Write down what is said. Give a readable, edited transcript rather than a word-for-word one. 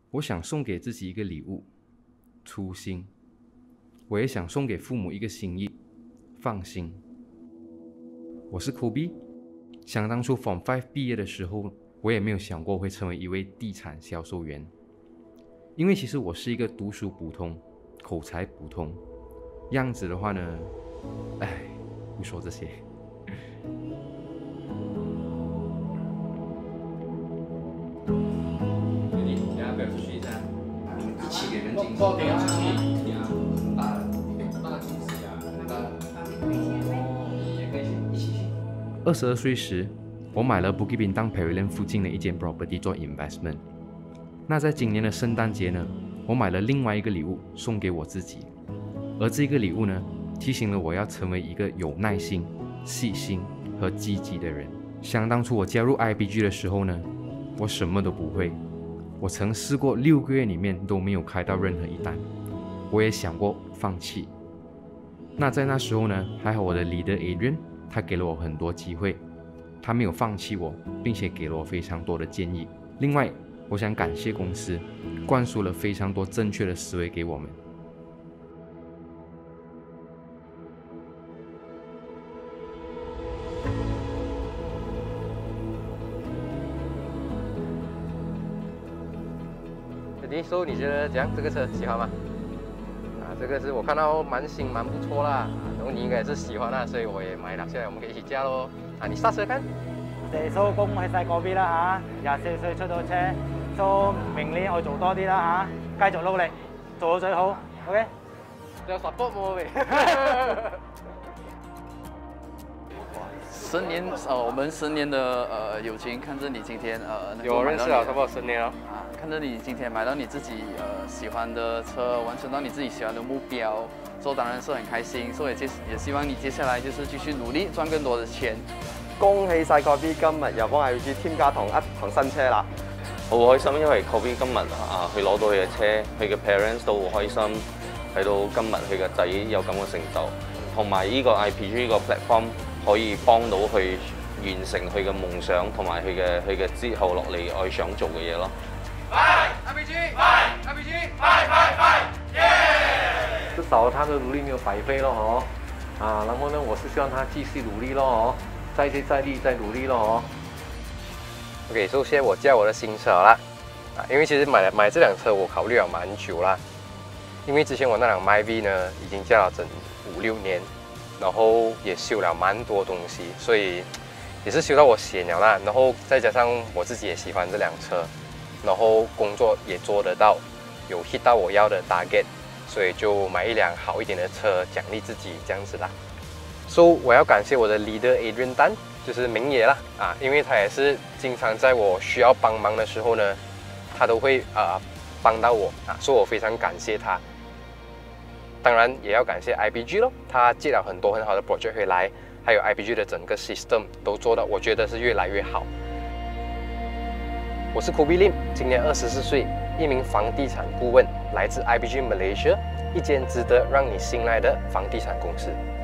我想送给自己一个礼物，初心。我也想送给父母一个心意，放心。我是 Kobe， 想当初 Form 5毕业的时候，我也没有想过会成为一位地产销售员，因为其实我是一个读书普通、口才普通，样子的话呢，不说这些。22岁时，我买了 Bukit Bintang Pavilion 附近的一间 property 做 investment。那在今年的圣诞节呢，我买了另外一个礼物送给我自己，而这个礼物呢，提醒了我要成为一个有耐心、细心和积极的人。想当初我加入 IBG 的时候呢，我什么都不会，我曾试过6个月里面都没有开到任何一单，我也想过放弃。那在那时候呢，还好我的 leader Adrian， 他给了我很多机会，他没有放弃我，并且给了我非常多的建议。另外，我想感谢公司，灌输了非常多正确的思维给我们。 所以你觉得怎样？这个车喜欢吗？这个是我看到蛮新蛮不错啦，然後你應該是喜歡啦，所以我也買了下來，我們可以一起駕咯。你剎車看。 地蘇公喺細個邊啦嚇，24歲出到車，蘇明年我做多啲啦嚇，繼續努力，做到最好 ，OK？ 要 support 我呗。 10年我们10年的友情，看着你今天有认识了差不多10年了。 看着你今天买到你自己喜欢的车，完成到你自己喜欢的目標，所以當然是很開心，所以也希望你接下來就是繼續努力賺更多的錢。 恭喜晒 Kobe 今日又幫 IBG 添加同一台新車啦！好開心，因為 Kobe 今日佢攞到佢嘅車，佢嘅 parents 都好開心，睇到今日佢嘅仔有咁嘅成就，同埋呢個 IBG 呢個 platform 可以幫到佢完成佢嘅夢想，同埋佢嘅之後落嚟我想做嘅嘢咯。 至少他的努力没有白费咯然后呢，我是希望他继续努力咯再接再厉，再努力咯 OK， 首先我驾我的新车啦，因为其实买这辆车我考虑了蛮久啦，因为之前我那辆 MyV 呢已经驾了整5-6年，然后也修了蛮多东西，所以也是修到我闲了啦，然后再加上我自己也喜欢这辆车。然后工作也做得到，有 hit 到我要的 target， 所以就买一辆好一点的车奖励自己这样子啦。So 我要感谢我的 leader Adrian Tan， 就是明爷啦因为他也是经常在我需要帮忙的时候呢，他都会帮到我所以我非常感谢他。当然也要感谢 IBG 咯，他接了很多很好的 project 回来，还有 IBG 的整个 system 都做到，我觉得是越来越好。我是 Kobe Lim， 今年24岁，一名房地产顾问，来自 IBG Malaysia， 一间值得让你信赖的房地产公司。